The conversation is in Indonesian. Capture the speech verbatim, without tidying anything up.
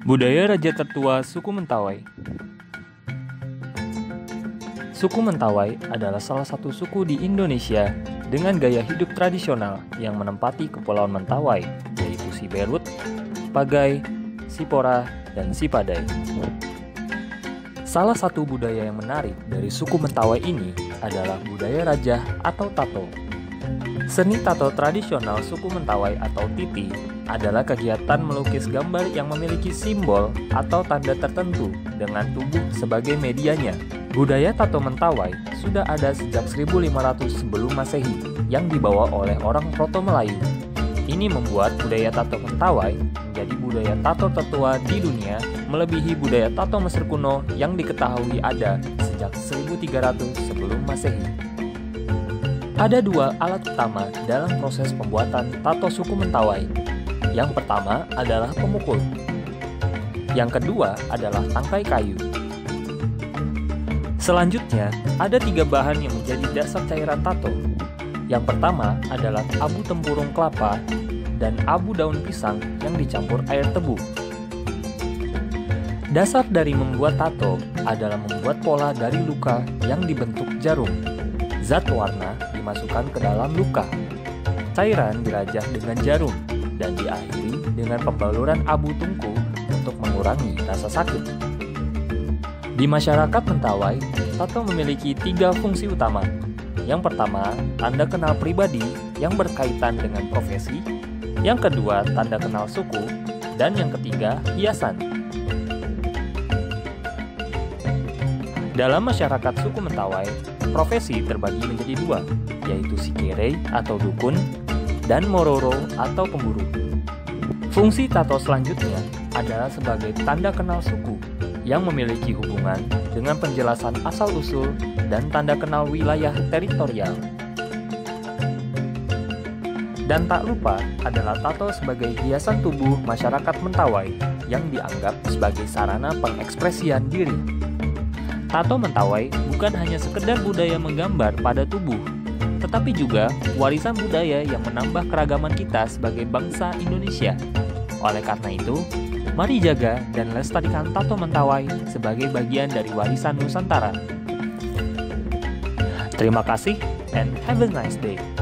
Budaya Raja Tertua Suku Mentawai. Suku Mentawai adalah salah satu suku di Indonesia dengan gaya hidup tradisional yang menempati Kepulauan Mentawai, yaitu Siberut, Pagai, Sipora, dan Sipadai. Salah satu budaya yang menarik dari suku Mentawai ini adalah budaya Raja atau Tato. Seni tato tradisional suku Mentawai atau Titi adalah kegiatan melukis gambar yang memiliki simbol atau tanda tertentu dengan tubuh sebagai medianya. Budaya tato Mentawai sudah ada sejak seribu lima ratus sebelum Masehi yang dibawa oleh orang Proto Melayu. Ini membuat budaya tato Mentawai menjadi budaya tato tertua di dunia, melebihi budaya tato Mesir kuno yang diketahui ada sejak seribu tiga ratus sebelum Masehi. Ada dua alat utama dalam proses pembuatan tato suku Mentawai. Yang pertama adalah pemukul. Yang kedua adalah tangkai kayu. Selanjutnya, ada tiga bahan yang menjadi dasar cairan tato. Yang pertama adalah abu tempurung kelapa dan abu daun pisang yang dicampur air tebu. Dasar dari membuat tato adalah membuat pola dari luka yang dibentuk jarum. Zat warna dimasukkan ke dalam luka. Cairan dirajah dengan jarum dan diakhiri dengan pembaluran abu tungku untuk mengurangi rasa sakit. Di masyarakat Mentawai, tato memiliki tiga fungsi utama. Yang pertama, tanda kenal pribadi yang berkaitan dengan profesi. Yang kedua, tanda kenal suku. Dan yang ketiga, hiasan. Dalam masyarakat suku Mentawai, profesi terbagi menjadi dua, yaitu sikere atau dukun dan mororo atau pemburu. Fungsi tato selanjutnya adalah sebagai tanda kenal suku yang memiliki hubungan dengan penjelasan asal-usul dan tanda kenal wilayah teritorial. Dan tak lupa adalah tato sebagai hiasan tubuh masyarakat Mentawai yang dianggap sebagai sarana pengekspresian diri. Tato Mentawai bukan hanya sekedar budaya menggambar pada tubuh, tetapi juga warisan budaya yang menambah keragaman kita sebagai bangsa Indonesia. Oleh karena itu, mari jaga dan lestarikan tato Mentawai sebagai bagian dari warisan Nusantara. Terima kasih and have a nice day.